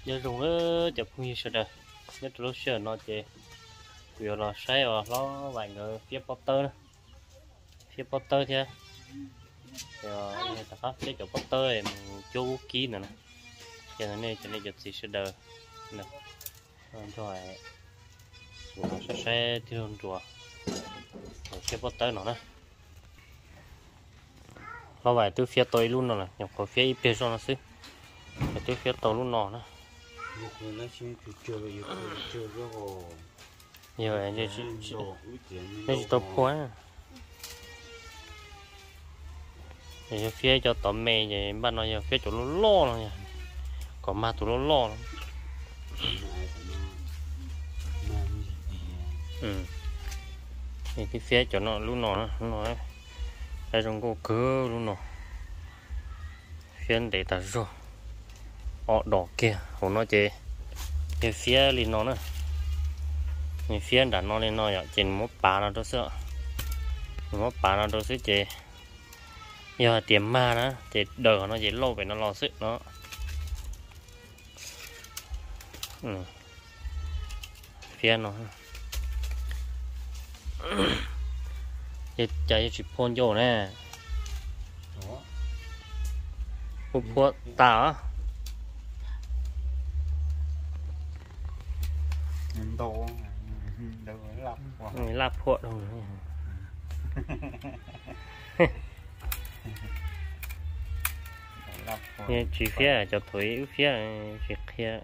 nhớ dùng ơ chụp như sợ đời nhất lúc sợ nó chỉ biểu là sai rồi nó vài người phía Potter nữa phía Potter chứ rồi ta có phía chỗ Potter em chú ký nữa nè cho nên chụp gì sợ đời nè rồi nó sẽ theo chùa phía Potter nó nè nó vài từ phía tôi luôn rồi nhập vào phía IP cho nó xí từ phía tôi luôn nó nè nhiều anh đây đây tôi quá thì phía cho tóm mè vậy bạn nói phía chỗ lo rồi nha còn ma tụi nó lo lắm thì cái phía chỗ nó luôn nó nói đây trong cô cứ luôn nó phía để ta rồi họ đỏ kia họ nói chị cái phía lên nó nữa cái phía đã nó lên nó vậy trên một bà nó đó sợ một bà nó đó sức chị giờ tiệm ma đó thì đời nó chỉ lâu về nó lo sức nó phía nó thì chạy chỉ phun vô nè phun tao đồ lạp phốt rồi nghe chỉ phía cho thủy phía chỉ kia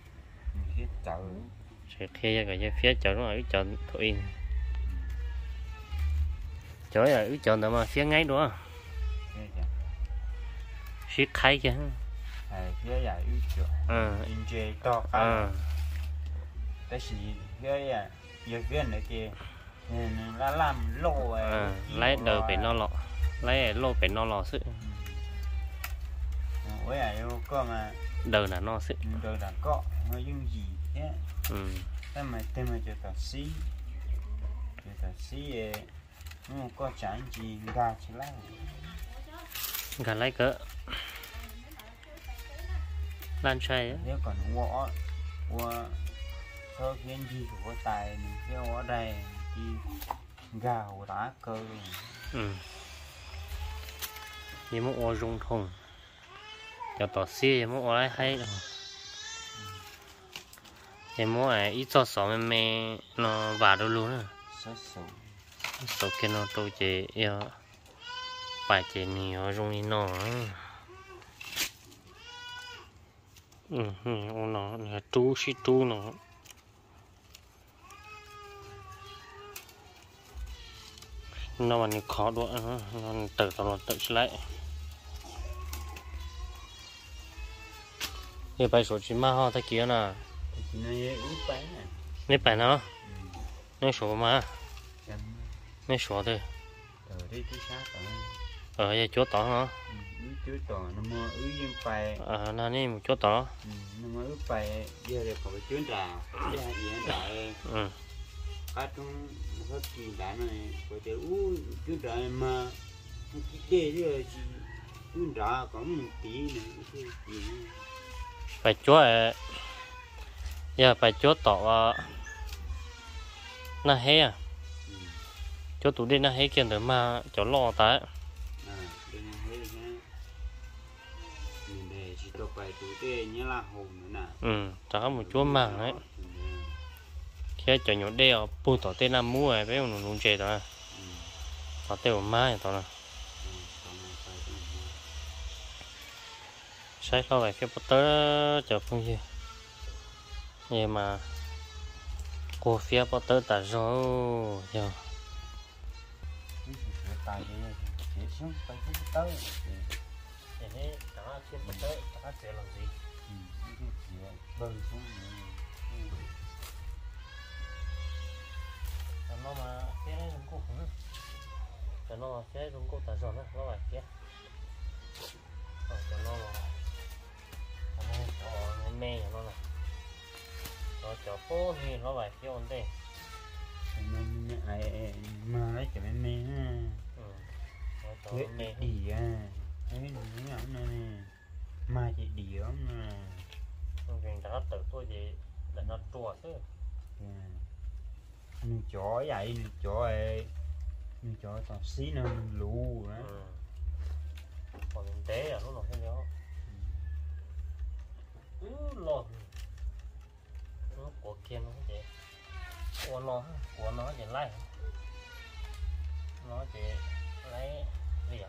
chỉ kia cái phía chợ nó ở chợ thủy chỗ là ở chợ nào mà phía ngay đó phía khai chứ phía là ưu chỗ in to cái gì cái giờ cái này kia là làm lô lấy đời phải nó lọ lấy lô phải nó lọ sự với ai có mà đời là nó sự đời là có nó dùng gì thế thế mà cho ta xí nó có chẳng gì gà chỉ lấy gà lấy cỡ lan chay nếu còn ngõ có cái gì của tài cái ở đây thì gạo đá cơ nhưng mà ô rung thùng cho tỏ xí mà ô lại hay thì mà ai ít cho sọ mẹ nó vào đâu luôn à số kia nó tôi chỉ yêu bài chỉ nhiều rung đi nó ô nó là chú xí chú nó nó mà khó đũa nó tự lại thì bài số chỉ mà họ thấy kia nè nếp bài nó nếp số mà nếp số thôi ở đây chỗ tỏ hả chỗ tỏ nó mua ứ yên bài là này một chỗ tỏ nó mua ứ bài giờ để khỏi chuyến trà giờ hiện tại các chúng rất kỳ lạ này có thể chuyến trà mà cái gì chuyến trà có một tí này phải chỗ giờ phải chỗ tỏ nó hay à chỗ tủ đi nó hay kia nữa mà chỗ lo tại chắc có một chỗ màng đấy khi cho nhỏ đeo bùn tỏ tên nam mua ấy bé nó luôn chơi đó tỏ tên mai tỏ nè sai lo vậy cái Potter chờ không gì nhưng mà cô phía Potter ta rồi giờ thế đó trên Potter ta sẽ làm gì nó mà phía này cũng cục nữa cho nó phía cũng cục ta rồi nó vậy kia cho nó là nó mê cho nó này nó cho phố thì nó vậy kia ổn định mà lấy cái mê ha nó cho nó mê đi à thấy nó nè mà chị đi lắm nè chuyện nó tự tôi gì để nó chùa chứ nuôi chó vậy nuôi chó tao xí nó lù đó còn kinh tế à lúc nào cái đó lột nó của kia nó vậy của nó chỉ lấy nó chỉ lấy liệu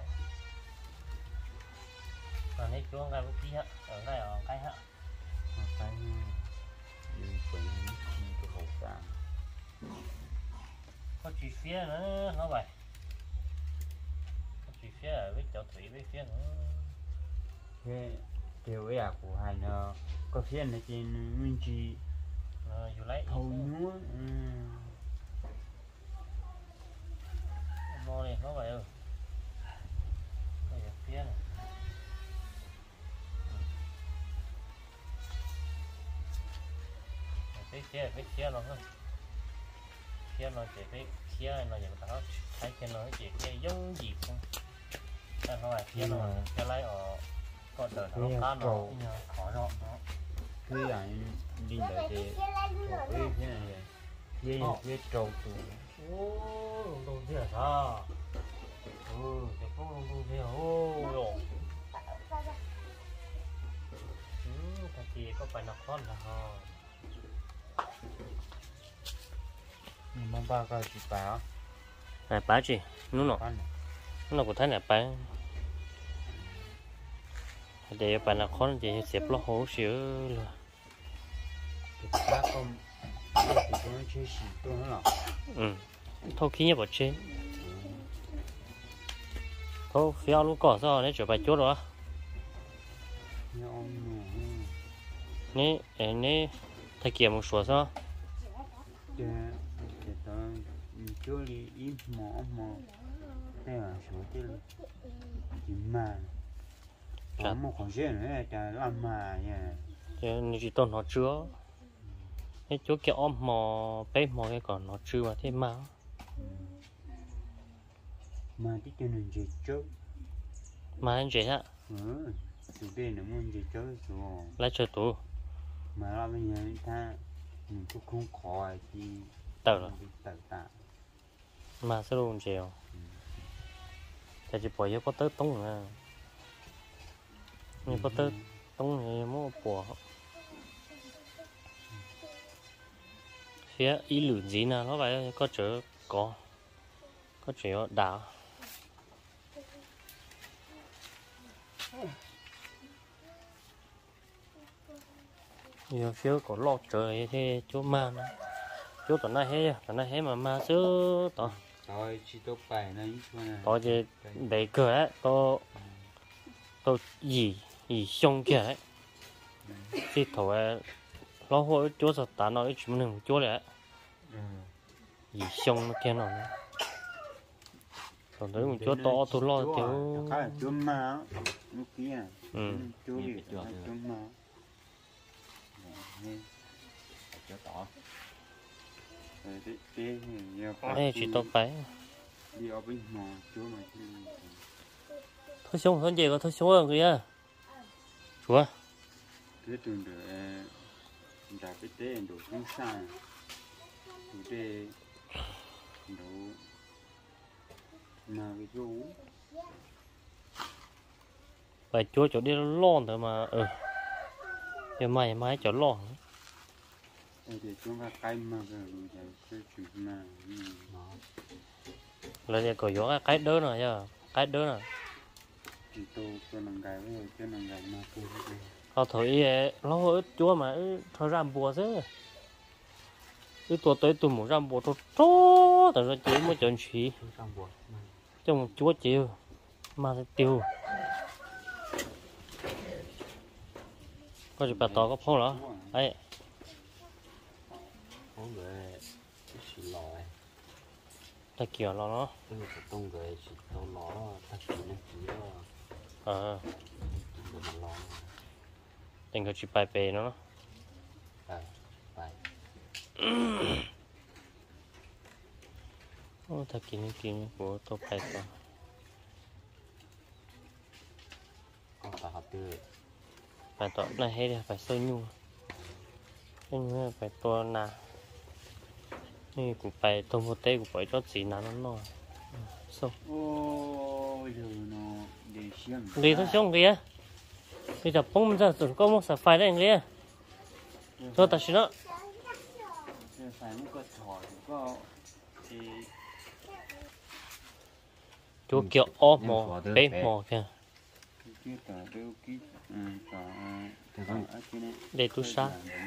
và lấy chỗ ngay bên kia ở cái hả cái dùng quần chi cái hộp vàng có chỉ phía nữa nó vậy có chỉ phía ở với chỗ thủy với phía nữa cái điều ấy à của hai nó có phía này trên nguyên chi dù lấy thâu nhúa mò này nó vậy đây là phía này cái phía nó hơn phía nó chỉ phía nó nhận đó thấy cái nó chỉ cái giống gì không nó là phía nó cái lấy ở con đời nó cá nó khó nó cứ là đi lại thì cái phía này phía trâu tụ lung tung thế là sao cái phố lung tung thế rồi thật thì có phải là con là mong ba cái chị bà này bà chị nó cũng thấy là bà để bà là con thì xếp lo hố xíu rồi ba con thì con chơi xì tôi nó thôi khi nhớ bỏ trên thôi phía lúc cỏ sao đấy trở bài chốt rồi nè thầy kiểm một số sao để tao chơi đi ít mỏ đây là số tiền chỉ mà một khoản tiền nữa là làm mà nha thì chỉ tao nó chưa cái chỗ kia ôm mò bé mò cái còn nó chưa mà thế mà tí cho nên gì chứ mà anh chị á chủ đề nó muốn gì chứ rồi lấy chơi tủ mà là bây giờ ta mình cũng không khỏi thì tờ rồi tờ tạ mà sẽ luôn chiều thì chỉ bỏ vô có tới tung à mình có tới tung thì mua bỏ phía ý lử gì nào nó vậy có chữ có chữ đảo nhiều phía có lọt trời thế chỗ ma nó chỗ tận này hết mà ma chứ tao rồi chỉ tôi bài này tao chỉ để cửa ấy tao gì xong kia ấy thì thầu ấy nó hồi chỗ sao ta nói chúng mình chỗ đấy gì xong nó kia nó còn tới một chỗ to tôi lo chỗ chỗ ma nó kia chỗ gì chỗ ma chỗ tỏ ấy chỉ tao phải đi ở bên mò chỗ này thôi xuống thôi gì có thôi xuống rồi kìa chúa cái trường để đặt cái tế đồ không sai đồ để đồ mà cái chỗ phải chúa chỗ đi lon thôi mà thì mày chỗ lon để chúng ta cay mà cái chuyện mà là để có gió cái đỡ rồi nha cái đỡ rồi chỉ tôi cho nàng gái với cho nàng gái mà tôi họ thổi nó hơi chúa mà thôi làm bùa chứ cái tuổi tới tôi muốn làm bùa tôi chó tại sao chú mới chọn chị trong chúa chiều mà tiêu có gì bà tỏ có phong hả ấy phong về chỉ lò ta kiểu nó tông về chỉ tao lò ta chỉ nó chỉ tình cờ chỉ bài bề nó bài ô ta kín của tôi bài to con ta học từ bài to này hay là phải sôi nhung nên phải tua nàนี่กูไปตรงโฮเต้กูไปรถสีน้ำนั่นหน่อยส่ง ôi giờ nó để xiêm ดีทั้งช่องเรียพี่จับปุ้มจะสุดก็มุ่งสายไฟได้ยังเรียตัวตัดสินเนาะ giờ phải một cái thỏi có thì จูเกี่ยวอ้อหมอเป๊ะหมอแค่ chưa cả đều kỹ cả cái này เดตุซ่า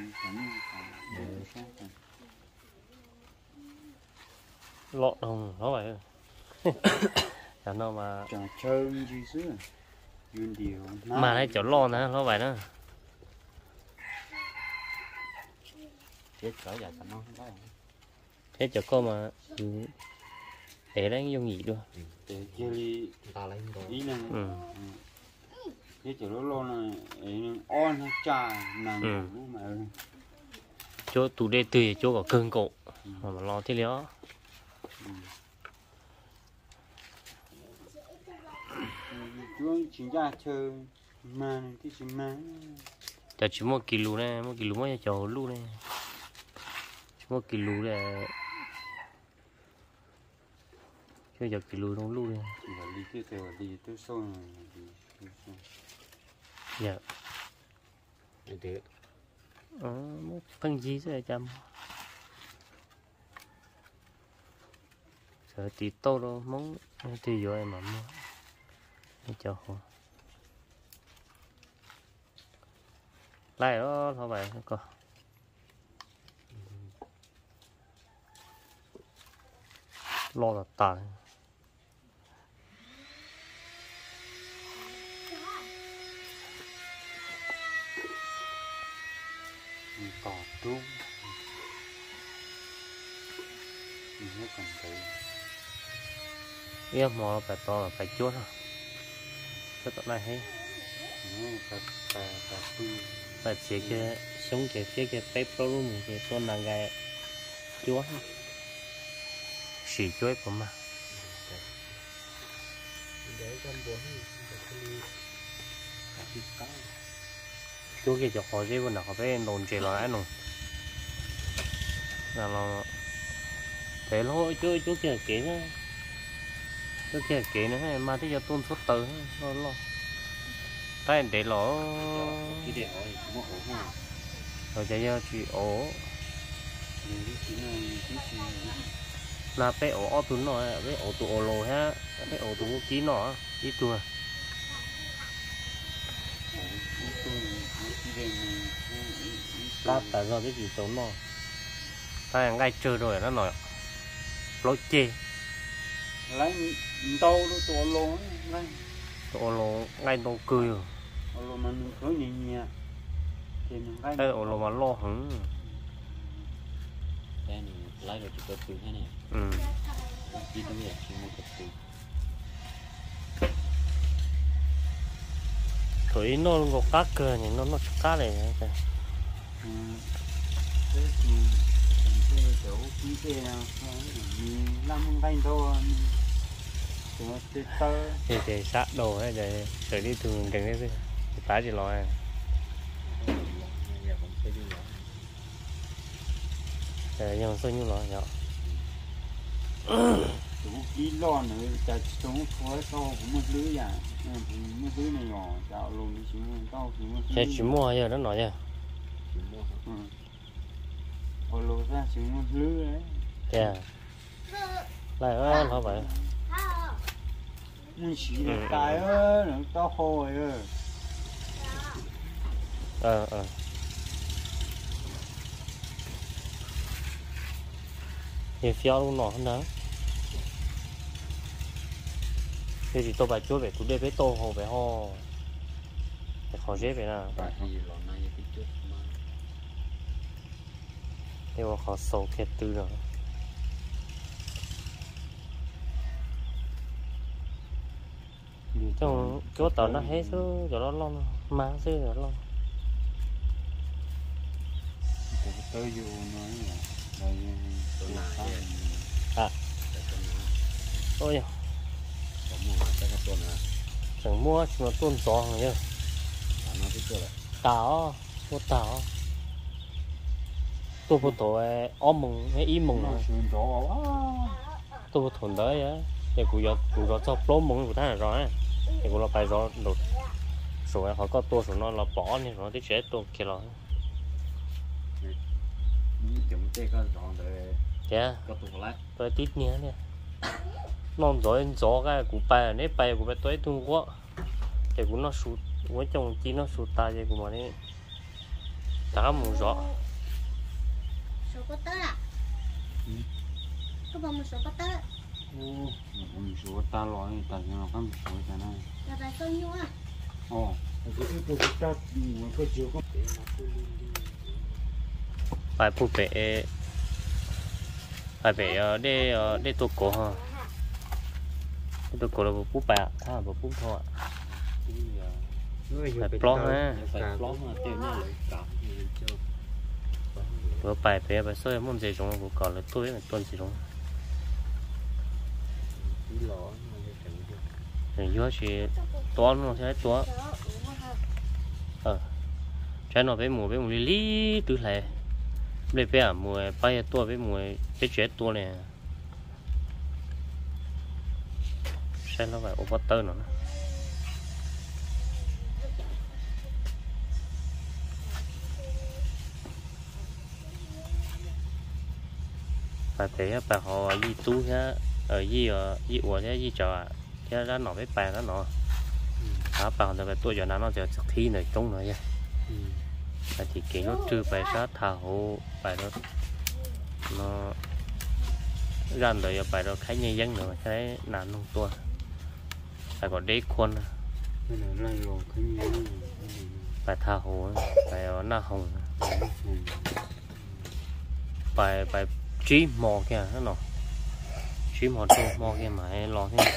เลาะตรงเขาไปแต่นอมา trò chơi gì chứ duyên điều มาให้เจ้าล่อนะเขาไปนะ chết cỡ giờ tao nói không có เฮ้ยเจ้าก็มาเอ๋ได้ยังnghỉด้วย để chơi ta lấy đồ ý là อืม thế chỗ lo này on hay trà nàng lúc mà โจ้ตูได้ตื่นโจ้กับเครื่องโกะมารอที่เลี้ยว chú chính ra chơi mà cái gì mà จะชิมว่ากิโลเนี่ยว่ากิโลไม่จะลูกเนี่ยชิมว่ากิโลเนี่ยช่วยจะกิโลตรงลูกเนี่ย chỉ là đi cái từ đi tới sâu đi sâu อย่า để thế อ๋อเพิ่งยีใช่จำเสือตีโต้เรามองตีอยู่ไอ้หมามั่วไม่เจ้าหัวไล่แล้วเท่าไหร่ก็รอตัดตา cỏ trúng nó còn thấy เรียกหมอไปต่อไปจุดฮะจุดตอนไหนให้ nó cà tư ไปเสียแค่sốngแค่เสียแค่เป๊ปตัวรู้มึงแค่ตัวนางไงจุดสีจุดผมมา để con bún thì có จุดแค่จะขอเจ้าหน้าเขาไปโดนเจริญหนุ่มแล้วเราแต่เราจุดแค่เก๋นะจุดแค่เก๋นะให้มาที่จะต้นสุดตื่นเราแต่เดี๋ยวเรา cái đẻ rồi nó ổ hoa เราจะ要去哦 nhưng cái này cái gì là bé ổ o tún nọ bé ổ tụ ổ lồ ha bé ổ tụ ký nọ ít tua lát tại do cái gì tốn nọ ta ngay chơi rồi nó nọ lối chê lấy đâu nó tổ lố lấy tụ ổ lồ ngay đâu cười rồi tổ lố mà mình cứ nhẹ nhẹ thì mình lấy đây ổ lồ mà lo hứng đây này lấy được chụp từ thế này ừ đi tới giờ chỉ một chụp từ thổi nó gọt cá cơ thì nó cá này thế thì cái chỗ cái kia mình làm cái đâu thì nó sẽ tơ thì sát đồ hay để sợi đi thường đừng đấy tá gì lo à giờ cũng sẽ đi rồi nhưng sao như lo nhở chỗ cái lon nữa chả chỗ khói to cũng một lưới à một lưới này nhỏ chảo luôn đi xuống to thì một sẽ chỉ mua giờ nó nói nha chỉ mua ở lô ra xuống một lưới đấy kìa lại ơi không phải mình chỉ được cái ơi nó to hồi ơi thì phiêu luôn nọ hơn đó thì tôi bài chúa về tôi đi với tô hồ về ho để khó dễ về nào và thì lần này cái chút mà nhưng mà khó sâu thiệt tư rồi trong chỗ tàu nó hết số chỗ đó lon má số chỗ đó tới vô nói là tôi làm à ôi có mua cái tuần là chẳng mua chỉ mà tuôn gió rồi nhá nó biết chưa là táo mua táo tôi phụ tổ ôm mùng hay im mùng xuống đó tôi phụ thôn đấy á thì cụ gió cho plô mùng của ta là rồi thì cụ là bài gió đột rồi họ có tôi số nó là bỏ nên nó thích chết tôi kia rồi chúng tôi có dọn để dạ có tủ lạnh tôi tít nhé nè non rồi gió cái cụ bài này bài của bài tôi tung quá thì cũng nó sụt với chồng chi nó sụt ta vậy của mà đấy cả một gió số có tớ à có bao một số có tớ số ta loại ta cho nó có số ta này là bài bao nhiêu à cái ta có chiều có bài phụ bể bài bể để tôi cổ ha tôi cổ là phụ bể thà một phụ thôi phải plot ha phải plot mà tiêu nó lại cặp như chưa vừa bài bể bài soi môn gì trong của cỏ là tôi là tuần gì trong cái lọ nó để tránh được thì vô chỉ toán nó sẽ toán trái nó với mùa lý từ lệ đây bây giờ mùa bay tua với mùa cái chết tua này sẽ nó phải overter nó phải thế phải họ gì tu nhá ở gì ủa nhá gì chờ chứ nó nọ với bài nó nọ đó bằng rồi tôi giờ nó giờ thi này trong nữa nha thì cái nó trừ bài sát thả hộ bài đó nó ra đời bài đó khá nhiều dân nữa cái nạn nông tua phải có đế khuôn bài thả hộ bài nó hồng bài trí mò kìa nó nọ trí mò trâu mò kìa mà hay lo thế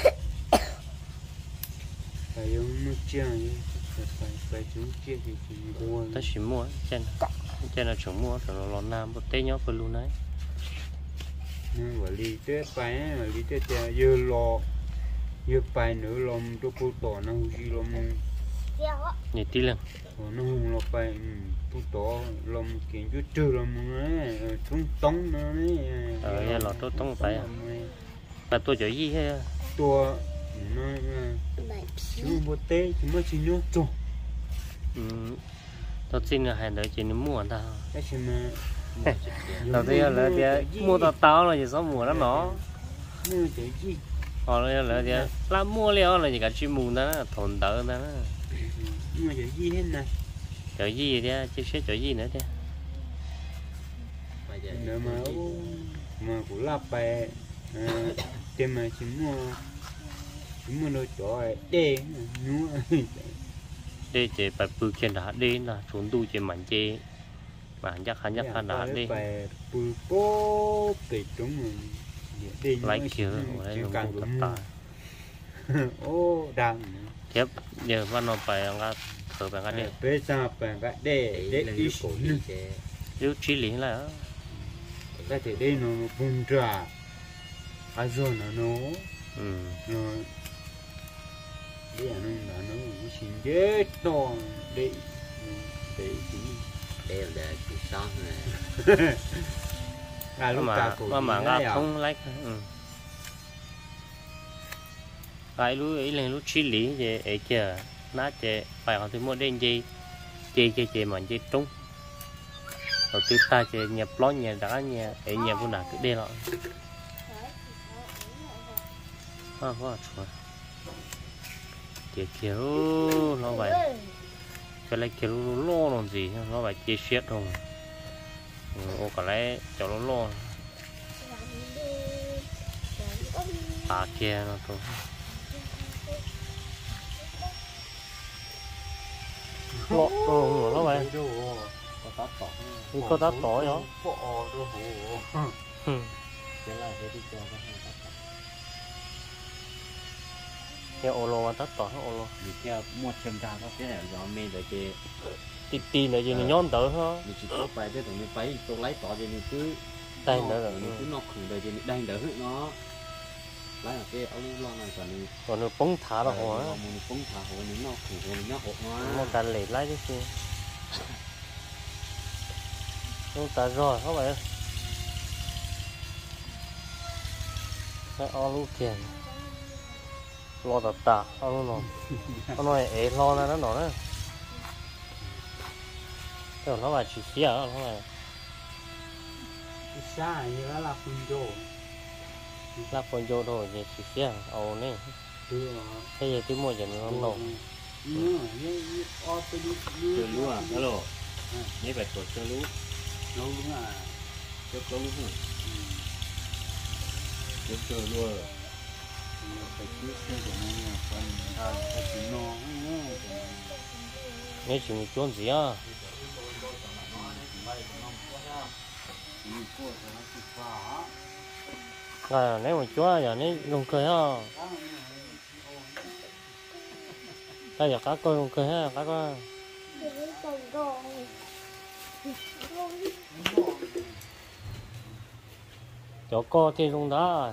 phải dùng nước chanh phải chúng chia thì mua ta chỉ mua trên là chúng mua rồi nó nam một té nhóc luôn đấy nhưng mà lý tế phải lý tế theo dưa lò dưa phải nữa lom cho cô tỏ nó gì lom nhỉ tí lên nó hùng lò phải cô tỏ lom kiến chút trừ lom ấy trúng tống nó ấy giờ lò tôi tống phải là tôi chở gì hết tua nó chú bố tế chú mới chỉ nhốt cho tôi xin là hai đứa chỉ nó mua ta cái gì mà đầu tiên là thì mua tao là gì sao mua nó mua cái gì họ là thì làm mua liao là gì cả chim mù đó thồn đỡ đó mua cái gì hết này chở gì thì chia sẻ chở gì nữa thế nữa mà cũng là bài tiền mà chỉ mua đồ chó đê nhú đê chế bài bự trên đá đê là xuống tu trên mảnh chế mà chắc hắn đá đê bài bự cố kịch chúng lấy kiểu lấy lồng tập tà ô đang tiếp giờ văn nó phải ngã thở phải ngã đê bây giờ phải ngã đê để đi cổ đi nếu trí lý là cái thể đây nó bùng ra à rồi nó đây là nó xin chết to để là chỉ sáng này à lúc ta cổ mà ngã không lấy cái lú ấy là lú trí lý về ấy chờ nát chế phải họ thì mua đến gì chế mà chế trúng rồi từ ta chế nhập lót nhà đá nhà ấy nhà vô nào cứ đi lại quá trời kiểu nó vậy cái này kiểu lo làm gì nó phải chia sẻ không ô cả lấy cho nó lo kia nó thôi lo nó vậy có tát tỏi đó cái là cái đi cho các bạn cái ô lô mà tát tỏi ô lô vì cái một trăm ta có cái này do mình để cái tì nữa gì nó nhon tới ha mình chỉ có phải cái tụi mình phải tôi lấy tỏi thì mình cứ đây nữa rồi mình cứ nọc khử đời thì mình đang đỡ nó lấy là cái ống lo này còn nó bóng thả là hoa mình bóng thả hoa mình nọc khử mình nọc hột nó cạn lệ lấy chứ Nó ta rồi không phải cái o lú kia lo tạt tạt o lú nó nói ế lo ra nó nói rồi nó phải chỉ xía nó phải xa như là phun rô lắp con vô thôi thì chỉ xía ồ nè cái gì tí mua gì nó nổ chơi lúa à hello mấy bạch của chơi lúa lâu đúng à chơi lúa nữa chơi lúa phải cứ chơi của nó còn ta chỉ nó nghe chỉ một chút gì à là nếu mà chúa giờ nếu dùng cười ha ta giờ cá coi dùng cười ha cá coi chỗ co thì dùng đó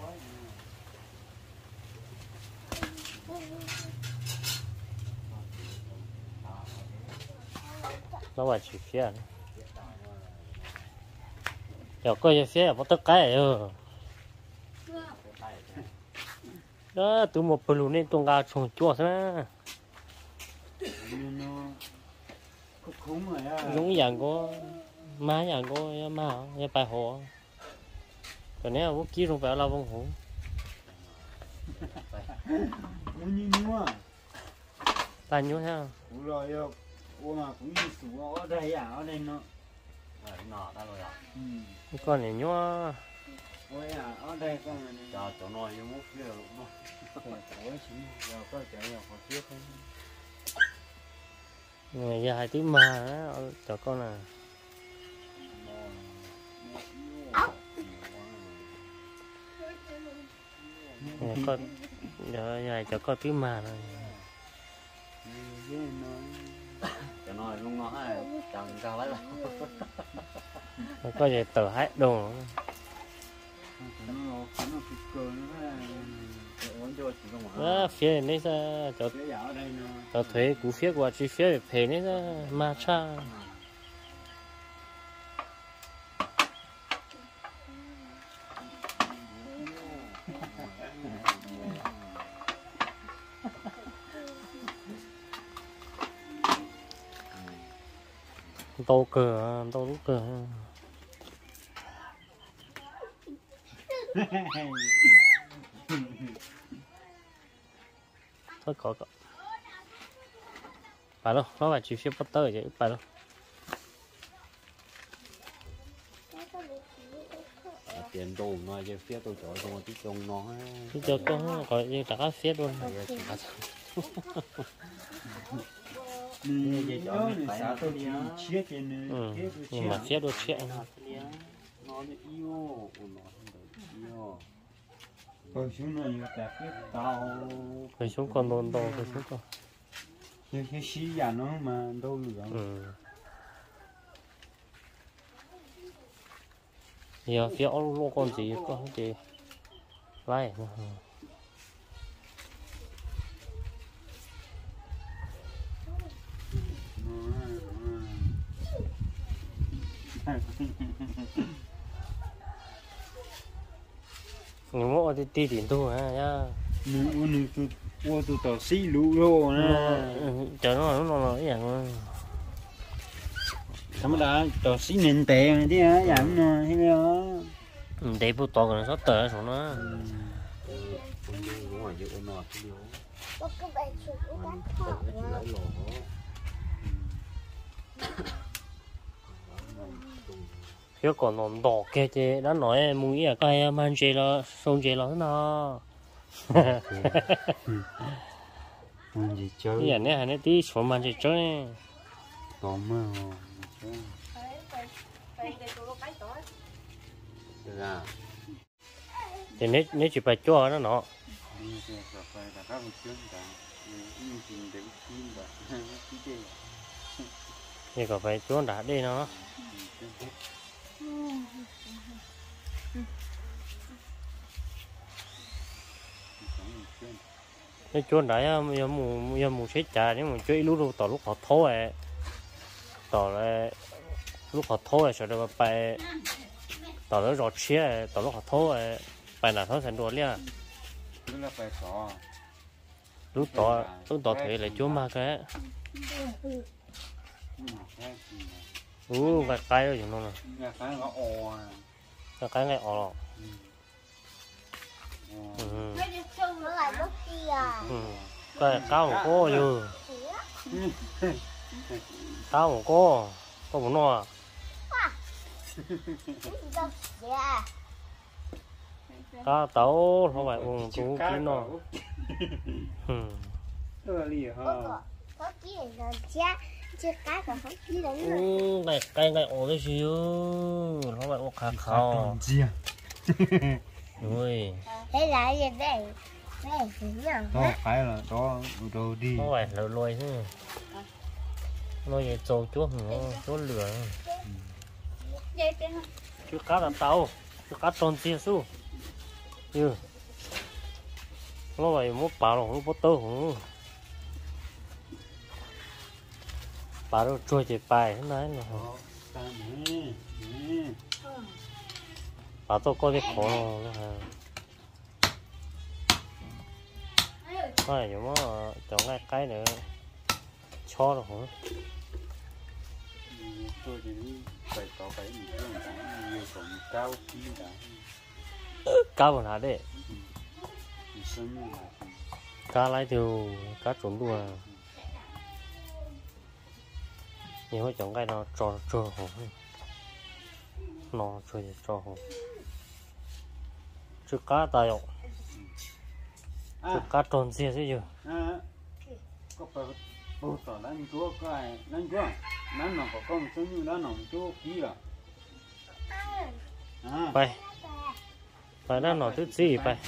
nó phải chỉ phía chỗ coi phía có tất cả rồi đó tụi một bự nên tung ra trồng chua thế khủng rồi á giống dạng có má dạng có má cái bài hồ còn nếu vũ khí không phải là vong hổ như nhúa ta nhúa ha rồi mà cũng như sủa ở đây ở đây nó nọ ta rồi à con này nhúa ôi ở đây con này cho chỗ nói như mốt kia rồi nó ôi chỉ giờ có chạy vào khỏi trước thôi người già hai tí mà cho con à con giờ dài cho con tí mà rồi cho nói luôn nó hay chẳng cao lấy là có gì tờ hết đồ đó phía này ra cho thuế cú phía qua chi phía về này ra ma cha tô cờ tô lúc cờ thôi có phải đâu nó phải chỉ phía bắt tới chứ phải đâu tiền đồ nói về phía tôi chọn xong tí trông nó chứ cho có như cả các phía luôn nhưng mà phía đôi chuyện nó yêu nó còn xuống này là cái tàu phải xuống con đồn đồ phải xuống con cái xí già nó mà đâu lửa giờ phía lô con gì có gì lại nhưng mà đi đi điện tu ha nhá ô tụ tàu xí lũ lô nè chờ nó nóiอย่าง thằng đã tàu xí nền tệ đi á giảm nó thấy không để bút to còn sót tờ xuống nó đúng rồi chứ nó thì phía còn nón đỏ kia chứ đã nói muốn ý là cái man chơi là sông chơi là thế nào gì chơi cái này hay này tí số man chơi chơi tóm mà thì nếu chỉ phải cho nó thì có phải cho đã đi nó cái chuồn đấy giờ mù chết trà nếu mà chơi lúc đâu tỏ lúc họ thố ấy tỏ là lúc họ thôi sẽ được bài tao nó rõ chia tao lúc họ thôi bài nào thôi thành đồ liền cứ là phải xỏ lúc đó thấy là chúa ma cái cái cái rồi chúng nó nhà cái nó ồ cái ngay ỏ nó là lúc kia cái cao một cô chứ cao một cô có một nó cá tấu không phải uống chú kín nó lì ha có kia là chưa cá còn không kia là này cái này ổ đấy chứ không phải uống khá khao ui thế là gì đây đây thì nhở đó phải là đó đồ đi không phải lôi lôi chứ lôi về trâu chúa chúa lửa chú cá là tàu chú cá tròn chia su như nó vậy muốn bảo nó bớt tơ không bảo nó trôi chỉ bài thế này là bảo tôi có cái khổ nó này giống chọn ngay cái nữa cho rồi hả tôi thì phải có cái gì đó nhiều còn cao khí đã cá bọn hả đấy sớm là cá lái từ cá trốn đùa nhiều chọn cái nó trò hả nó chơi trò hả chứ cá tài ọc chứ cá tròn xe thế chứ có phải bố tỏ đánh chúa cái đánh chúa nó có con số như nó nòng chúa kỹ à phải phải nó nói thứ gì phải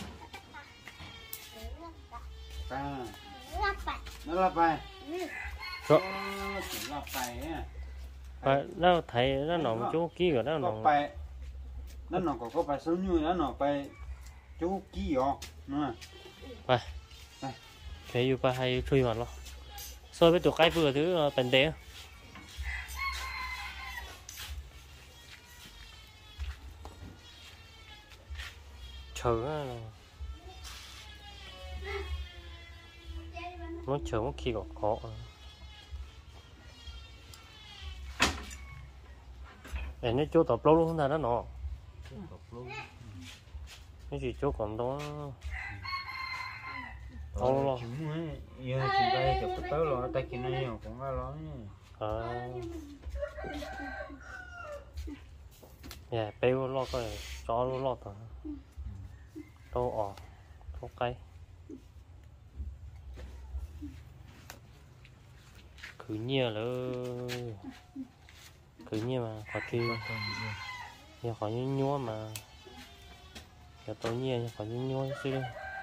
nó là bài rồi chỉ là bài á phải nó thấy nó nói chú kỹ rồi nó nói bài nó có bài số như nó bài chú kỹ à nè phải cái yêu ba hay truy vào lo xôi với tụi cái vừa thứ bền đế chờ nó chờ một khi có để nó chỗ tập lâu luôn là nó nọ cái gì chỗ còn đó không lo giờ chỉ đây chụp tới rồi tay kia này cũng có lo dạ béo lo coi cho lo thôi đâu đâu cây cứ nhiều nữa cứ nhiều mà khỏi kêu nhiều khỏi nhúa mà giờ tối nhiều khỏi nhúa xíu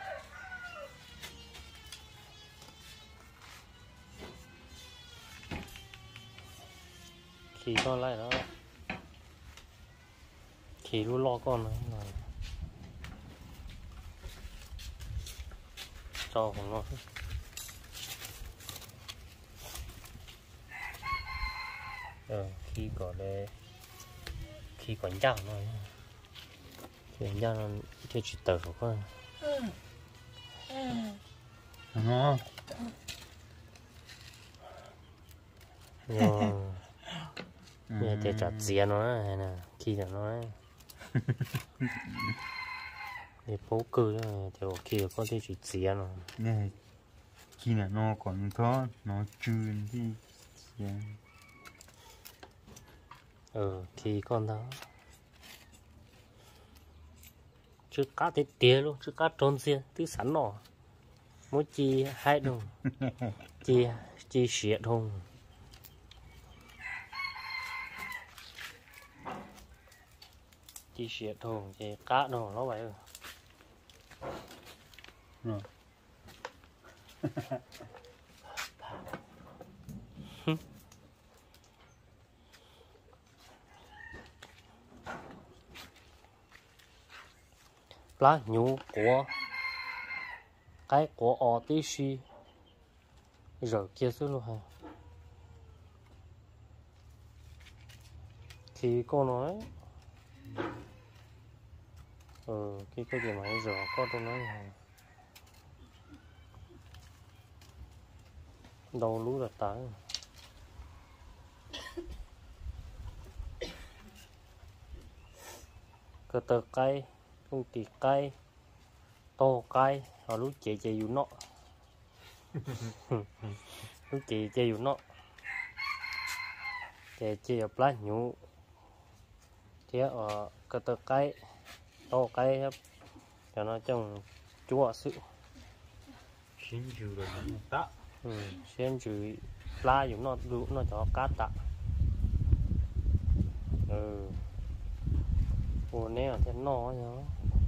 khi con lại đó khi luôn lo con này choของnó khi có đây khi còn dao nó thì dao nó chưa chỉ tờ của con nó giờ thì chặt dẻ nó này nè khi là nó để bố cừ thì khi có thể chỉ dẻ nó này khi là nó còn có nó chuyên thì khi con đó chứ cá thì tía luôn chứ cá trôn xiên thứ sẵn nọ mỗi chi hai đồng chi xịt không chi xịt không thì cá đâu nó vậy rồi lá nhũ của cái của ở tí xí rồi kia xuống luôn ha thì cô nói cái gì mà anh rõ có tôi nói là đầu lú là tái cơ tơ cây không tì cây to cây họ lú chè chè dù nọ lú chè chè dù nọ chè chè ở lá nhũ thế ở cơ tơ cây to cây cho nó trồng chúa sự xin chữ rồi nó tạ xem chữ lá dùng nó cho cá tạ ủa nè thế nó nhá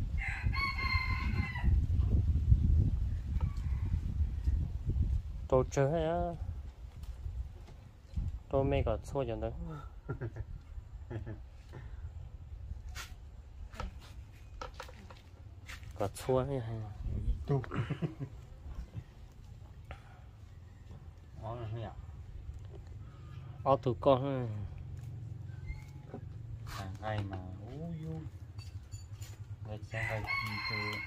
tôi chơi á tôi mấy cái xua cho nó có xua nha tu ó là thế à ó tụi con hàng ngày mà ui ui ngày sang ngày thì từ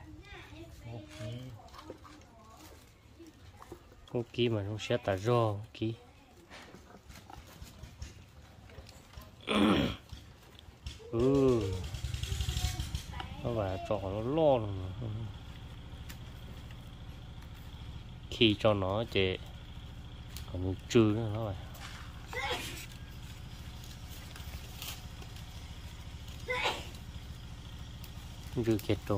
con kí mà nó sẽ tả ro kí nó và trò nó lo rồi khi cho nó chỉ còn trừ nữa nó vậy trừ kết rồi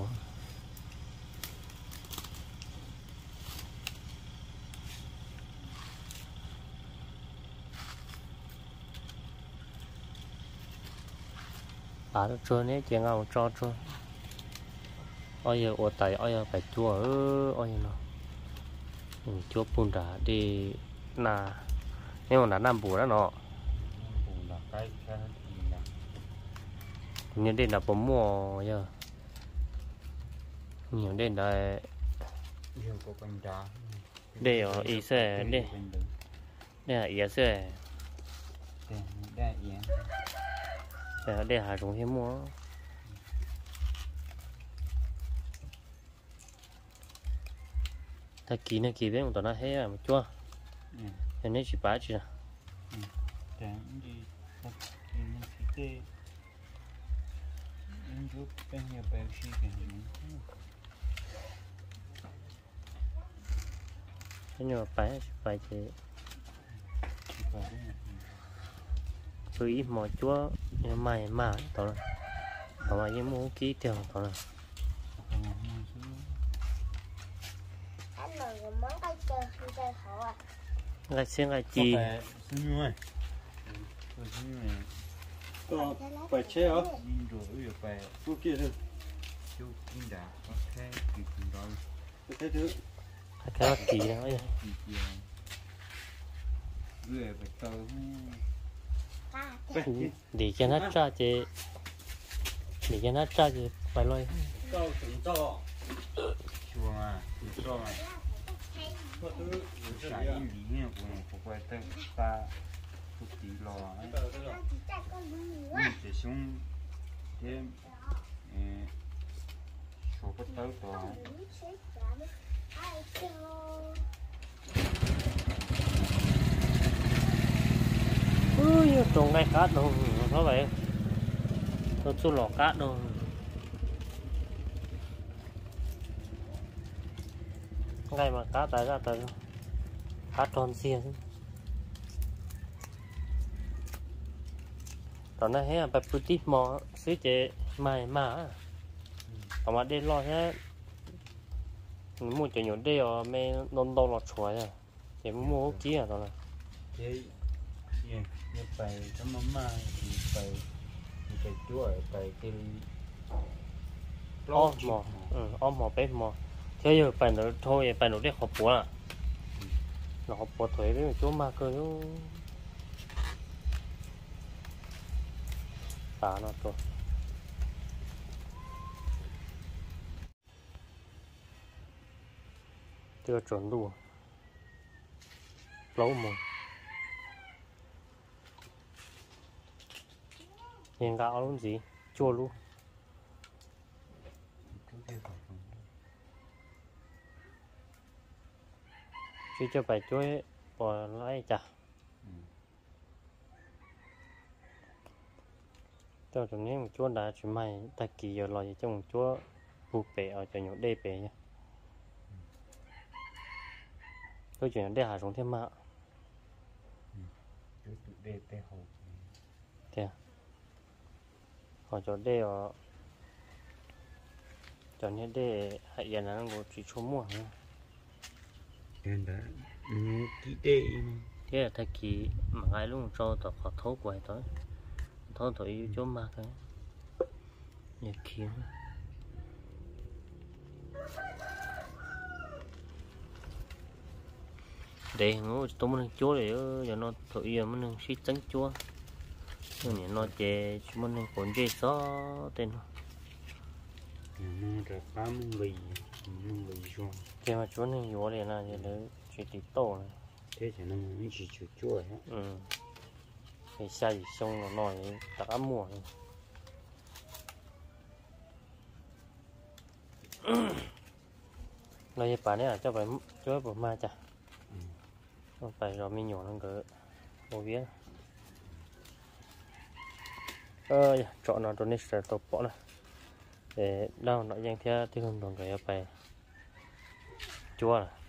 bà nó trôi nè chuyện nào cho trôi ôi giờ ở tại ôi giờ phải chua ôi nó chua bún đá đi là nếu mà đã làm bù đó nó cũng là cái gì là nhưng đây là bấm mùa giờ nhiều đây là nhiều có bánh đá đây ở ý sẽ đây đây là ý sẽ đây ý đây là dùng hiếm mua ta kỹ này kỹ biết một tuần nó hết rồi mà chua thế nên chỉ bán chỉ là tráng đi thật thì mình chỉ tê mình giúp bên nhà béo xí cái này thế nhưng mà phải chỉ cứ ít mò chúa mày mà tao là tao mà những mua kỹ tiền tao là anh mời cái món cây khổ à ngay xem ngay chi xin ơi phải che hả nhìn rồi phải cô kia thôi chú kinh đã có thể kịp rồi thế thứ cái đó kỳ đó vậy kịp rồi người phải tao để cho nó ra chứ để cho nó ra chứ phải lôi caoถึงจ่อ chua à chua cho này ก็คือ xài in lý nha của quay tới ta tụt tí lò ấy mình sẽ xuống thêm số bắt tới to trồng ngay cá đâu nó vậy tôi chú lò cá đâu ngay mà cá tới ra tới cá tròn xìa tao nói hết phải bứt tít mò xứ chế mày mà tao mà đi lo hết mua cho nhiều đi rồi mày nôn đâu lọt chuối à chỉ mua kỹ à tao này thế như phải cho mama thì phải chúa phải cái ôm mò ôm mò bé mò thế giờ phải nó thôi phải nó đi học búa à nó học búa thuế với chỗ mà cơ chứ tả nó thôi chưa chuẩn đủ lâu mà hiện gạo luôn gì chua luôn chứ cho phải chuối bỏ lại chả cho chúng nên một chúa đã chỉ mày ta kỳ giờ lo cho một chúa phụ bể ở cho những đê bể nhá tôi chuyển đê hạ xuống thêm mà thế họ cho đê ở cho nên đê hãy giờ nó có chỉ số mua nữa nên đã kỹ tệ thế là ta kỳ mà ai luôn cho tao khó thấu quậy tới thấu thổi chỗ mà cái như kia để ngủ tôi muốn chúa để giờ nó thổi giờ muốn xí trắng chúa nhưng nó chè chúng mình còn chè gió tên nó ra cá mông lì xuống chè mà chúa nên vô đây là giờ để chỉ tí tổ này thế thì nó chỉ chua chua hết thì xa gì xong nó nói đã mùa này nói bà này là cho phải chúa của ma chả không phải rồi mình nhỏ nó cứ vô viết chọn nó donate sẽ tập bỏ này để đau nó dành theo thì không đồng cái phải chúa này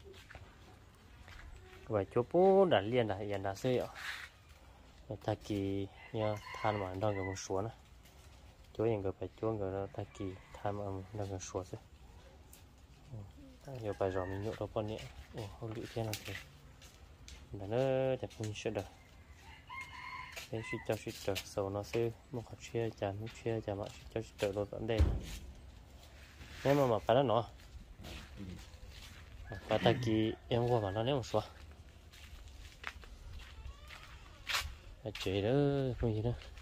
vậy chúa bố đã liên đã hiện đã xây ở ta kỳ như than mà đang ở một số này chúa hiện cái phải chúa người ta kỳ than mà đang ở số chứ giờ phải rồi mình nhổ đó con nhẹ không bị thế nào thì đã nó đẹp hơn sẽ được cái suy cho sầu nó sẽ một hạt chia chả mà cho trợ đồ tận đây nếu mà phải nó và ta kỳ em qua mà nó nếu một số chế đó không gì đâu